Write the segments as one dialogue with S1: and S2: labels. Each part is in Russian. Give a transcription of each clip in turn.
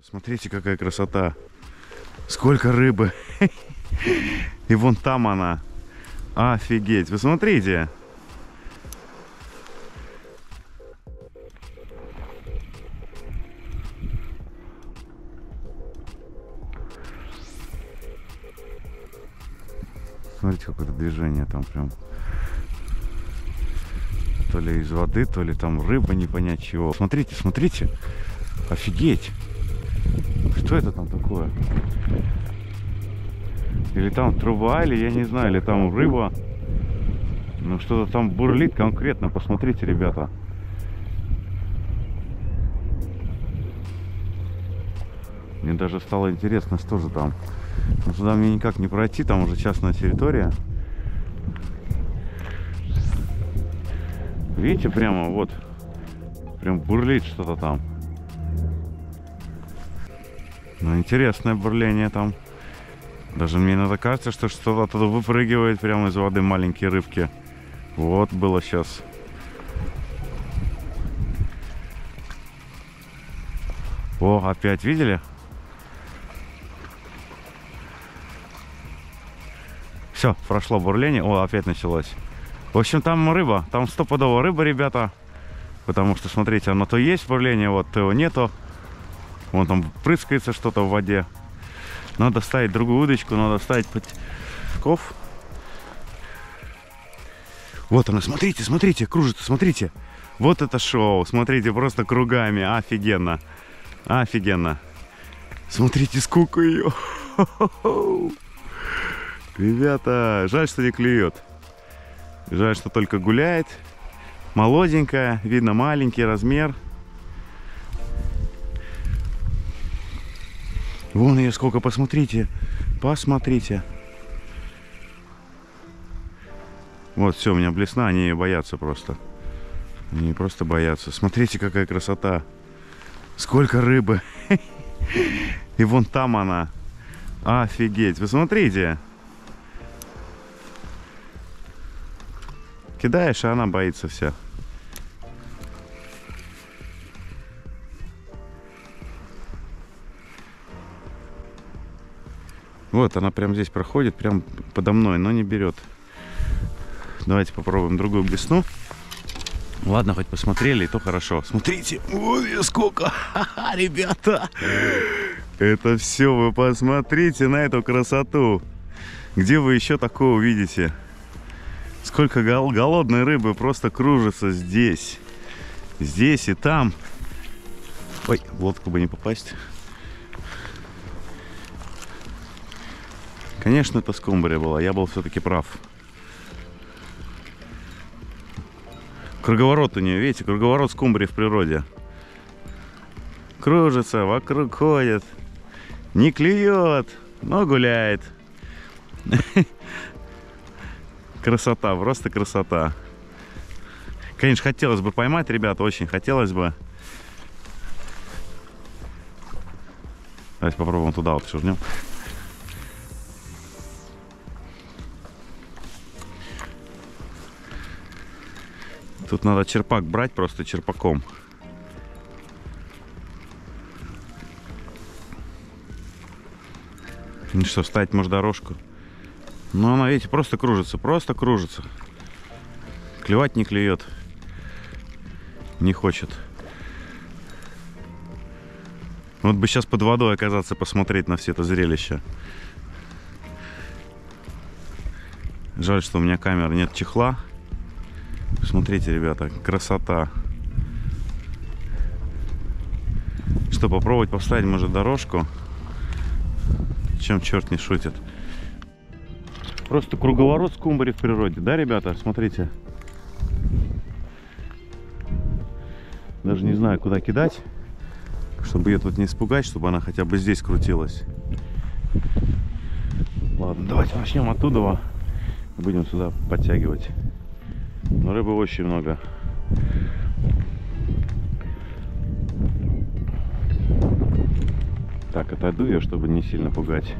S1: Смотрите, какая красота. Сколько рыбы. И вон там она. Офигеть. Вы смотрите. Смотрите, какое-то движение там прям. То ли из воды, то ли там рыба, не понять чего. Смотрите, смотрите. Офигеть. Что это там такое? Или там труба, или я не знаю, или там рыба. Ну что-то там бурлит конкретно. Посмотрите, ребята. Мне даже стало интересно, что же там. Но туда мне никак не пройти, там уже частная территория. Видите, прямо вот. Прям бурлит что-то там. Ну, интересное бурление там. Даже мне иногда кажется, что что-то оттуда выпрыгивает прямо из воды, маленькие рыбки. Вот было сейчас. О, опять видели? Все, прошло бурление. О, опять началось. В общем, там рыба. Там стопудово рыба, ребята. Потому что, смотрите, оно то есть бурление, вот, то его нету. Вон там прыскается что-то в воде. Надо ставить другую удочку, надо ставить подков. Вот она, смотрите, смотрите, кружится, смотрите. Вот это шоу, смотрите, просто кругами, офигенно. Офигенно. Смотрите, сколько ее. Ребята, жаль, что не клюет. Жаль, что только гуляет. Молоденькая, видно маленький размер. Вон ее сколько, посмотрите. Посмотрите. Вот, все, у меня блесна, они боятся просто. Они просто боятся. Смотрите, какая красота. Сколько рыбы. И вон там она. Офигеть, вы смотрите. Кидаешь, а она боится вся. Вот она прям здесь проходит, прям подо мной, но не берет. Давайте попробуем другую блесну. Ладно, хоть посмотрели, и то хорошо. Смотрите, ой, сколько, ребята. Это все, вы посмотрите на эту красоту. Где вы еще такое увидите? Сколько голодной рыбы просто кружится здесь. Здесь и там. Ой, в лодку бы не попасть. Конечно, это скумбрия была. Я был все-таки прав. Круговорот у нее, видите, круговорот скумбрии в природе. Кружится, вокруг ходит. Не клюет, но гуляет. Красота, просто красота. Конечно, хотелось бы поймать, ребята, очень хотелось бы. Давайте попробуем туда вот шурнем. Тут надо черпак брать просто черпаком. Ну что, ставить, может, дорожку. Но она, видите, просто кружится, просто кружится. Клевать не клюет. Не хочет. Вот бы сейчас под водой оказаться, посмотреть на все это зрелище. Жаль, что у меня камеры нет чехла. Смотрите, ребята, красота. Что, попробовать поставить, может, дорожку? Чем черт не шутит. Просто круговорот скумбрии в природе, да, ребята? Смотрите. Даже не знаю, куда кидать, чтобы ее тут не испугать, чтобы она хотя бы здесь крутилась. Ладно, давайте начнем оттуда. Будем сюда подтягивать. Но рыбы очень много. Так, отойду ее, чтобы не сильно пугать.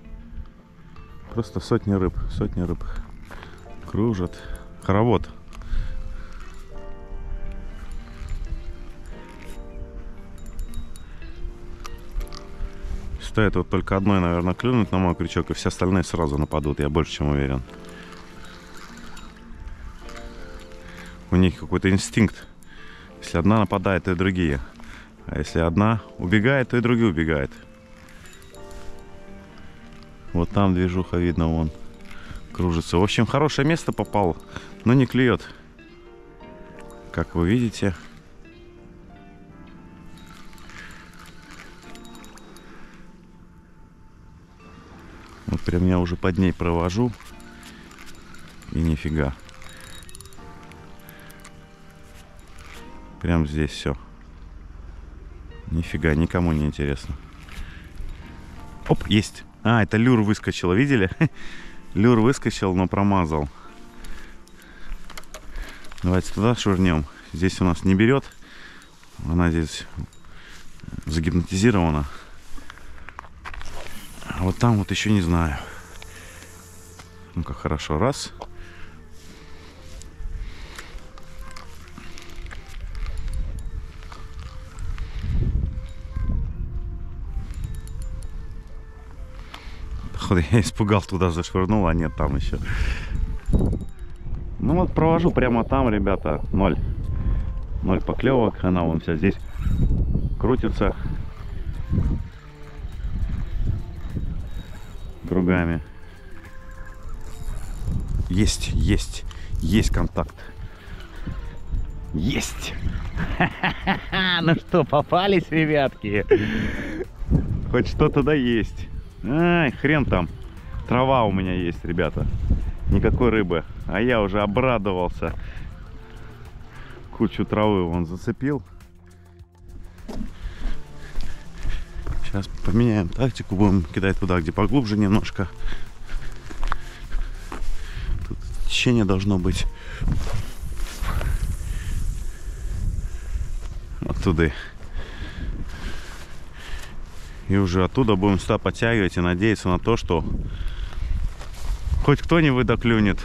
S1: Просто сотни рыб кружат. Хоровод. Стоит вот только одной, наверное, клюнуть на мой крючок, и все остальные сразу нападут, я больше чем уверен. У них какой-то инстинкт. Если одна нападает, то и другие. А если одна убегает, то и другие убегают. Вот там движуха видно, вон кружится. В общем, хорошее место попал, но не клюет. Как вы видите. Вот прям я уже под ней провожу. И нифига. Прям здесь все. Нифига, никому не интересно. Оп, есть. А, это люр выскочил, видели? Люр выскочил, но промазал. Давайте туда швырнем. Здесь у нас не берет. Она здесь загипнотизирована. А вот там вот еще не знаю. Ну-ка, хорошо. Раз. Я испугал, туда зашвырнул, а нет, там еще. Ну вот провожу прямо там, ребята, 0 поклевок. Она вон вся здесь крутится кругами. Есть контакт. Есть. Ну что, попались, ребятки? Хоть что-то да есть. Ай, хрен там. Трава у меня есть, ребята. Никакой рыбы. А я уже обрадовался. Кучу травы вон зацепил. Сейчас поменяем тактику. Будем кидать туда, где поглубже немножко. Тут течение должно быть. Оттуда. И уже оттуда будем сюда подтягивать и надеяться на то, что хоть кто-нибудь доклюнет.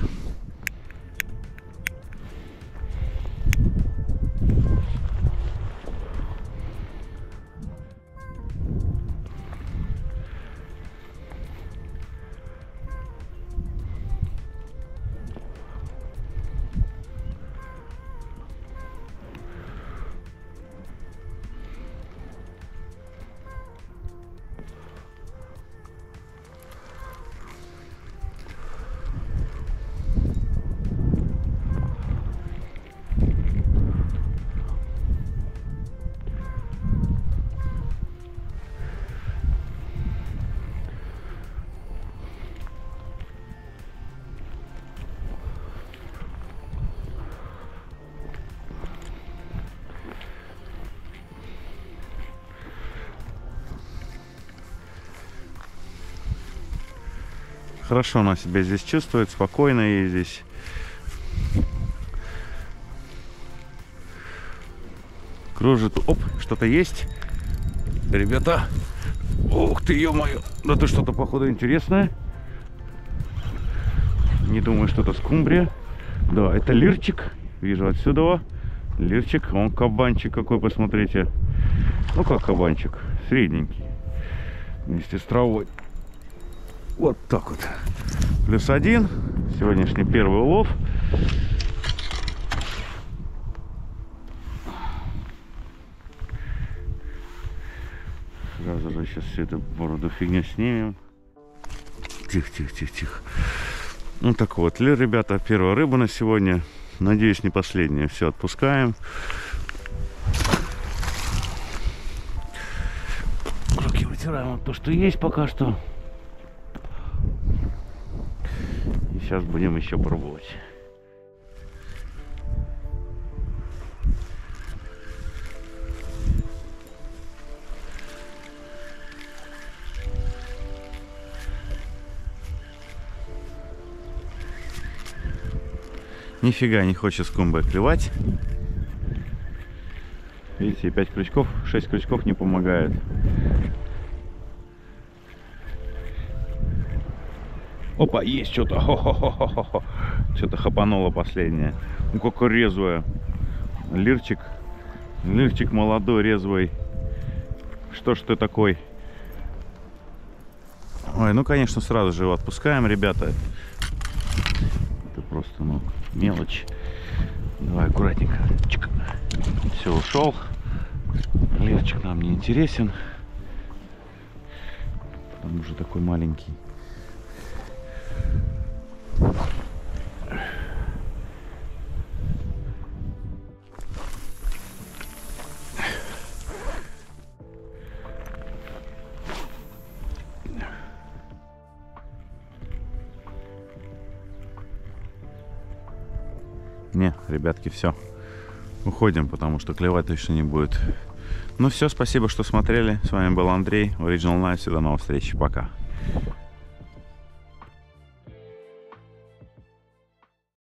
S1: Хорошо она себя здесь чувствует, спокойно ей здесь. Кружит. Оп, что-то есть. Ребята. Ух ты, ё-моё. Да ты что-то, походу, интересное. Не думаю, что это скумбрия. Да, это лирчик. Вижу отсюда. Лирчик. Он кабанчик какой, посмотрите. Ну как кабанчик. Средненький. Вместе с травой. Вот так вот. +1. Сегодняшний первый улов. Сразу же сейчас всю эту бороду фигню снимем. Тихо. Ну так вот, ребята, первая рыба на сегодня. Надеюсь, не последняя. Все, отпускаем. Руки вытираем вот то, что есть пока что. И сейчас будем еще пробовать. Нифига не хочет скумбрия клевать. Видите, 5 крючков, 6 крючков не помогает. Опа, есть что-то. Что-то хапануло последнее. Ну, какой резвое. Лирчик. Лирчик молодой, резвый. Что ж ты такой? Ой, ну, конечно, сразу же его отпускаем, ребята. Это просто, ну, мелочь. Давай аккуратненько. Все, ушел. Лесочек нам не интересен. Он уже такой маленький. Не, ребятки, все. Уходим, потому что клевать точно не будет. Ну все, спасибо, что смотрели. С вами был Андрей, Original Knives. До новых встреч. Пока.